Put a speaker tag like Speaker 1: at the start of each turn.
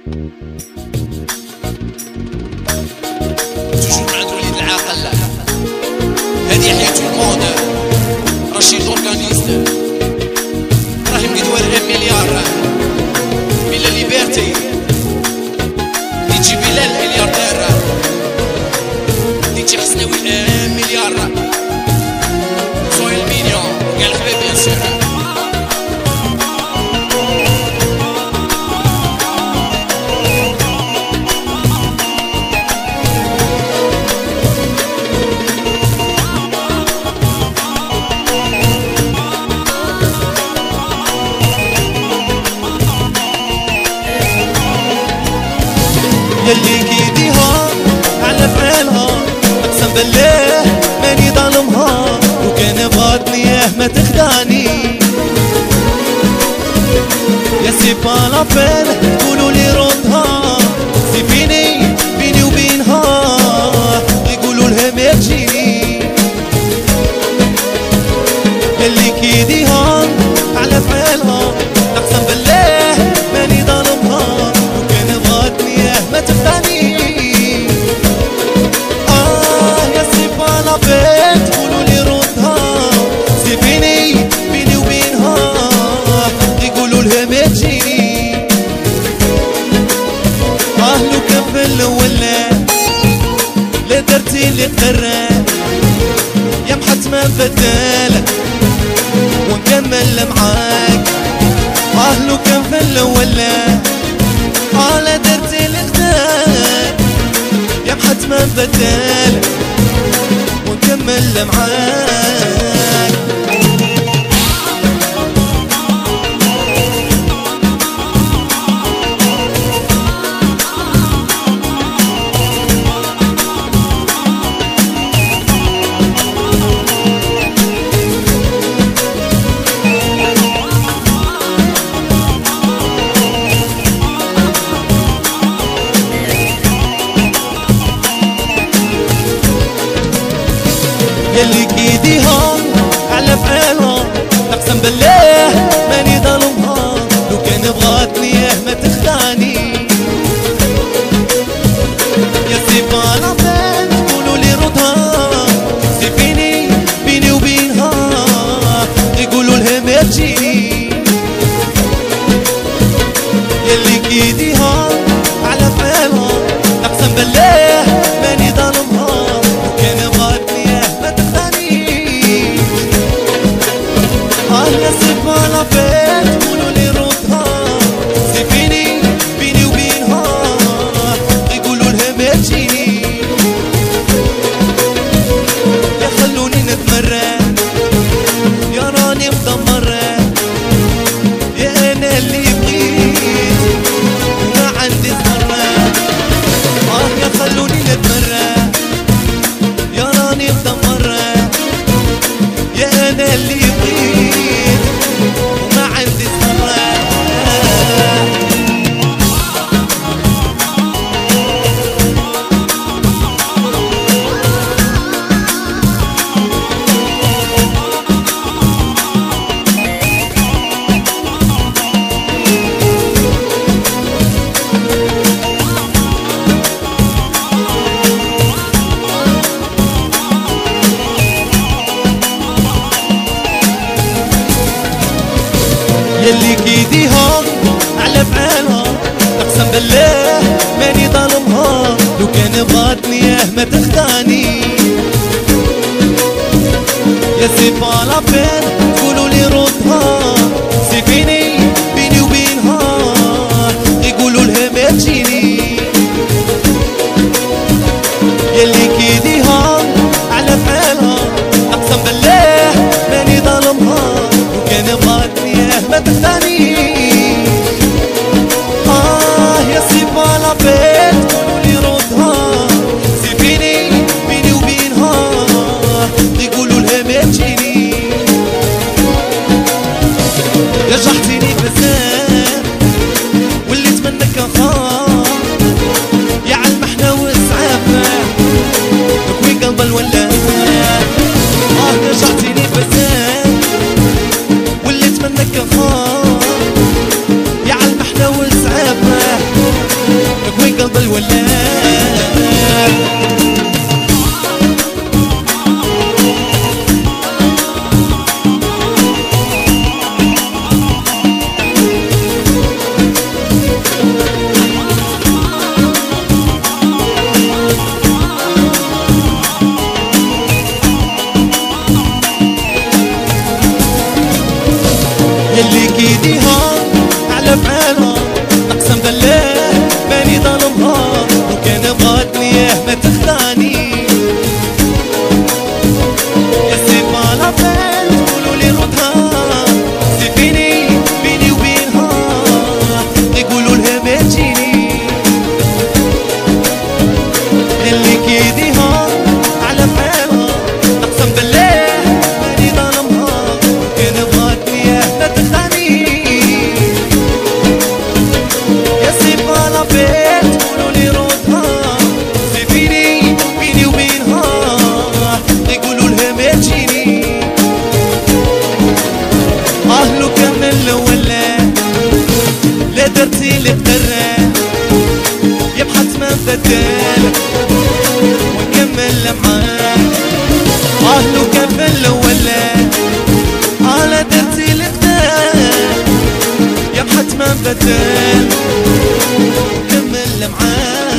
Speaker 1: توجور عند وليد العاقل. هادي حياة المود. رشيد اورغانيست. ابراهيم قدوار 1 مليار. بلا ليبرتي. دي جي بلال ملياردير. دي جي حسناوي 1 مليار. سويل مينيون وكاع الحباب بيان سور.
Speaker 2: يلي كيديها على فعلها اقسم بالله ماني ظالمها، وكان بغاتني ما تخدعني. يا سي با لا بين تقولوا لي ردها، سي فيني بيني وبينها، يقولوا لها ما تجيني. يلي كيديها على فعلها اقسم بالله ماني ظالمها، وكان بغاتني ما تخدعني. يا سي با لا بين تقولوا لي ردها، سي فيني بيني وبينها، يقولوا لها ما تجيني. لو كان في الاول لا درتي اللي قدرت، يا محتمة بدالك ونكمل معاك. لو كان في الاول لا درتي اللي قدرت، يا محتمة بدالك ونكمل معاك. يلي كيديها على فعلها اقسم بالله ماني ظالمها، لو كان بغاتني ما تخدعني. يا سي با لا بين تقولوا لي ردها، سي فيني بيني وبينها، يقولوا لها ما تجيني. يلي كيديها على فعلها اقسم بالله ماني ظالمها، لو كان بغاتني ما تخدعني. يا سي با لا بين تقولوا لي ردها، سي فيني بيني وبينها، يقولوا لها ما تجيني. يا خلوني نتمرن، يا راني مدمرة، يا انا اللي بغيت وما عندي زهرة. يا خلوني نتمرن، يا راني مدمرة، يا انا اللي بغيت وما عندي زهرة. يلي كيديها على فعلها اقسم بالله ماني ظالمها، لو كان بغاتني ما تخدعني. يا سي با لا بين تقولوا لي ردها، سي فيني بيني وبينها، يقولوا لها ما تجيني. يلي كيديها على فعلها اقسم بالله ماني ظالمها، لو كان بغاتني ما تخدعني. يا سي با لا بين تقولوا لي ردها، سي فيني بيني وبينها، يقولوا لها ما تجيني. درتي لي قران يا بحتما بدال ونكمل معاك لو كان في الاولان لا درتي لي قران يا بحتما بدال ونكمل معاك